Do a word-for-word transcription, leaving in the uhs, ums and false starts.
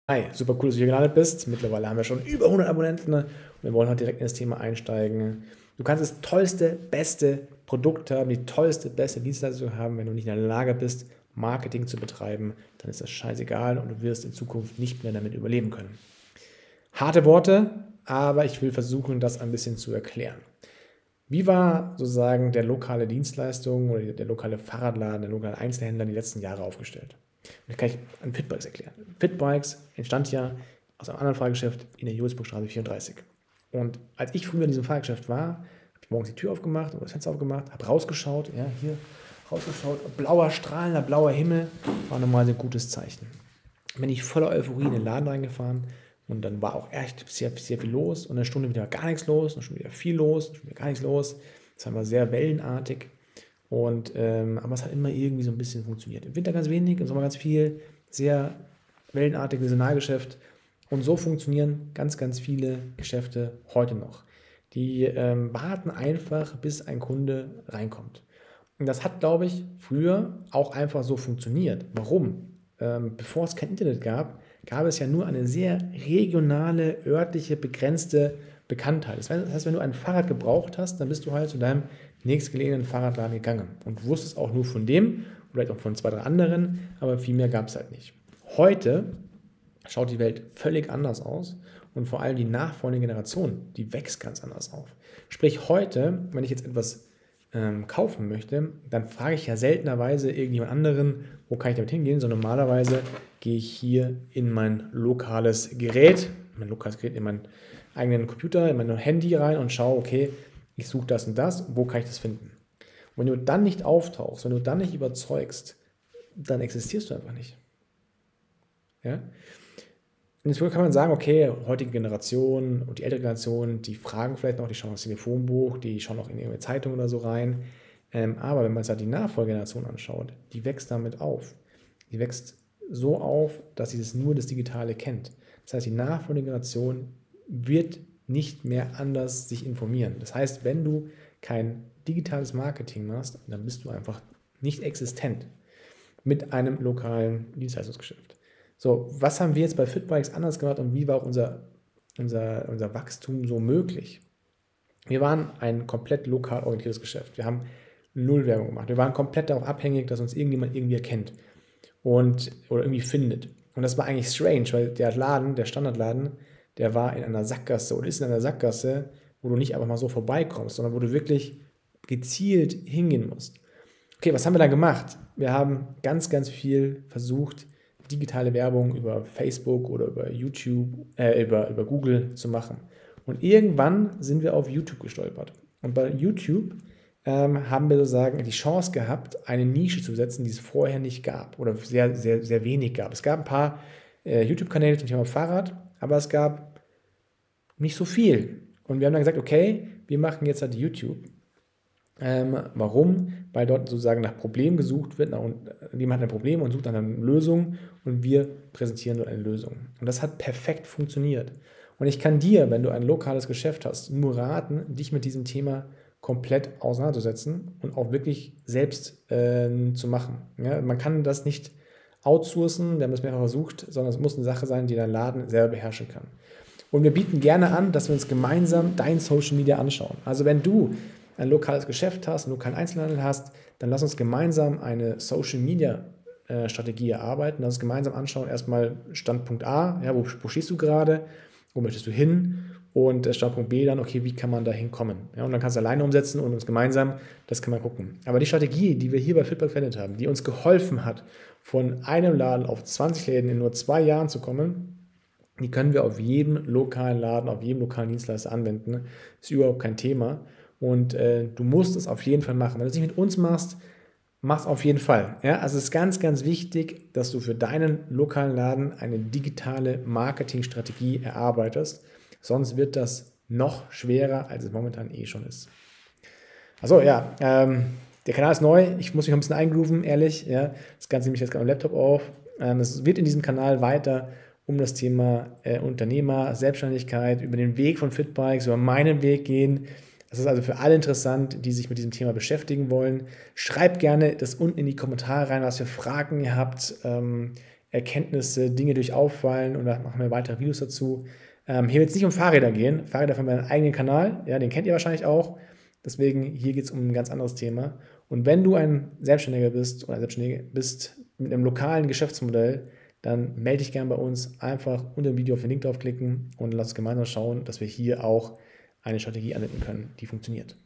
Hi, super cool, dass du hier gelandet bist. Mittlerweile haben wir schon über hundert Abonnenten und wir wollen heute direkt in das Thema einsteigen. Du kannst das tollste, beste Produkt haben, die tollste, beste Dienstleistung haben. Wenn du nicht in der Lage bist, Marketing zu betreiben, dann ist das scheißegal und du wirst in Zukunft nicht mehr damit überleben können. Harte Worte, aber ich will versuchen, das ein bisschen zu erklären. Wie war sozusagen der lokale Dienstleistung oder der lokale Fahrradladen, der lokale Einzelhändler die letzten Jahre aufgestellt? Und das kann ich an Fitbikes erklären. Fitbikes entstand ja aus einem anderen Fahrgeschäft in der Josburgstraße vierunddreißig. Und als ich früher in diesem Fahrgeschäft war, habe ich morgens die Tür aufgemacht oder das Fenster aufgemacht, habe rausgeschaut, ja, hier rausgeschaut, blauer, strahlender, blauer Himmel, war normal ein gutes Zeichen. Bin ich voller Euphorie in den Laden reingefahren und dann war auch echt sehr, sehr viel los und eine Stunde wieder gar nichts los, eine Stunde wieder viel los, eine Stunde wieder gar nichts los. Das war immer sehr wellenartig. Und, ähm, aber es hat immer irgendwie so ein bisschen funktioniert. Im Winter ganz wenig, im Sommer ganz viel, sehr wellenartig, Saisonalgeschäft. Und so funktionieren ganz, ganz viele Geschäfte heute noch. Die ähm, warten einfach, bis ein Kunde reinkommt. Und das hat, glaube ich, früher auch einfach so funktioniert. Warum? Ähm, bevor es kein Internet gab, gab es ja nur eine sehr regionale, örtliche, begrenzte Bekanntheit. Das heißt, wenn du ein Fahrrad gebraucht hast, dann bist du halt zu deinem nächstgelegenen Fahrradladen gegangen und wusstest auch nur von dem, vielleicht auch von zwei, drei anderen, aber viel mehr gab es halt nicht. Heute schaut die Welt völlig anders aus und vor allem die nachfolgende Generation, die wächst ganz anders auf. Sprich, heute, wenn ich jetzt etwas ähm, kaufen möchte, dann frage ich ja seltenerweise irgendjemand anderen, wo kann ich damit hingehen, sondern normalerweise gehe ich hier in mein lokales Gerät, mein lokales Gerät, in meinen eigenen Computer, in mein Handy rein und schaue, okay, ich suche das und das, wo kann ich das finden? Und wenn du dann nicht auftauchst, wenn du dann nicht überzeugst, dann existierst du einfach nicht. Ja? Und jetzt kann man sagen, okay, heutige Generation und die ältere Generation, die fragen vielleicht noch, die schauen aufs Telefonbuch, die schauen auch in ihre Zeitung oder so rein. Ähm, aber wenn man sich halt die Nachfolgegeneration anschaut, die wächst damit auf. Die wächst so auf, dass sie das nur das Digitale kennt. Das heißt, die nachfolgende Generation wird nicht mehr anders sich informieren. Das heißt, wenn du kein digitales Marketing machst, dann bist du einfach nicht existent mit einem lokalen Dienstleistungsgeschäft. So, was haben wir jetzt bei Fitbikes anders gemacht und wie war auch unser, unser, unser Wachstum so möglich? Wir waren ein komplett lokal orientiertes Geschäft. Wir haben null Werbung gemacht. Wir waren komplett darauf abhängig, dass uns irgendjemand irgendwie erkennt und, oder irgendwie findet. Und das war eigentlich strange, weil der Laden, der Standardladen, der war in einer Sackgasse oder ist in einer Sackgasse, wo du nicht einfach mal so vorbeikommst, sondern wo du wirklich gezielt hingehen musst. Okay, was haben wir da gemacht? Wir haben ganz, ganz viel versucht, digitale Werbung über Facebook oder über YouTube, äh, über, über Google zu machen. Und irgendwann sind wir auf YouTube gestolpert. Und bei YouTube ähm, haben wir sozusagen die Chance gehabt, eine Nische zu besetzen, die es vorher nicht gab oder sehr, sehr, sehr wenig gab. Es gab ein paar äh, YouTube-Kanäle zum Thema Fahrrad, aber es gab nicht so viel. Und wir haben dann gesagt, okay, wir machen jetzt halt YouTube. Ähm, warum? Weil dort sozusagen nach Problemen gesucht wird, nach, jemand hat ein Problem und sucht nach einer Lösung und wir präsentieren dort eine Lösung. Und das hat perfekt funktioniert. Und ich kann dir, wenn du ein lokales Geschäft hast, nur raten, dich mit diesem Thema komplett auseinanderzusetzen und auch wirklich selbst äh, zu machen. Ja, man kann das nicht outsourcen, wir haben das mehrfach versucht, sondern es muss eine Sache sein, die dein Laden selber beherrschen kann. Und wir bieten gerne an, dass wir uns gemeinsam dein Social Media anschauen. Also wenn du ein lokales Geschäft hast und du keinen Einzelhandel hast, dann lass uns gemeinsam eine Social Media äh, Strategie erarbeiten, lass uns gemeinsam anschauen, erstmal Standpunkt A, ja, wo, wo stehst du gerade, wo möchtest du hin und äh, Standpunkt B dann, okay, wie kann man da hinkommen? Ja, und dann kannst du alleine umsetzen und uns gemeinsam, das kann man gucken. Aber die Strategie, die wir hier bei Fitbike verwendet haben, die uns geholfen hat, von einem Laden auf zwanzig Läden in nur zwei Jahren zu kommen, die können wir auf jedem lokalen Laden, auf jedem lokalen Dienstleister anwenden. Ist überhaupt kein Thema. Und äh, du musst es auf jeden Fall machen. Wenn du es nicht mit uns machst, mach es auf jeden Fall. Ja? Also es ist ganz, ganz wichtig, dass du für deinen lokalen Laden eine digitale Marketingstrategie erarbeitest. Sonst wird das noch schwerer, als es momentan eh schon ist. Also ja, ähm, der Kanal ist neu. Ich muss mich noch ein bisschen eingrooven, ehrlich. Ja? Das Ganze nehme ich jetzt gerade am Laptop auf. Ähm, es wird in diesem Kanal weiter um das Thema äh, Unternehmer, Selbstständigkeit, über den Weg von Fitbikes, über meinen Weg gehen. Das ist also für alle interessant, die sich mit diesem Thema beschäftigen wollen. Schreibt gerne das unten in die Kommentare rein, was für Fragen ihr habt. Ähm, Erkenntnisse, Dinge durch auffallen und da machen wir weitere Videos dazu. Ähm, hier wird es nicht um Fahrräder gehen. Fahrräder haben wir einen eigenen Kanal, ja, den kennt ihr wahrscheinlich auch. Deswegen, hier geht es um ein ganz anderes Thema. Und wenn du ein Selbstständiger bist oder Selbstständige bist mit einem lokalen Geschäftsmodell, dann melde dich gerne bei uns. Einfach unter dem Video auf den Link draufklicken und lass uns gemeinsam schauen, dass wir hier auch eine Strategie anwenden können, die funktioniert.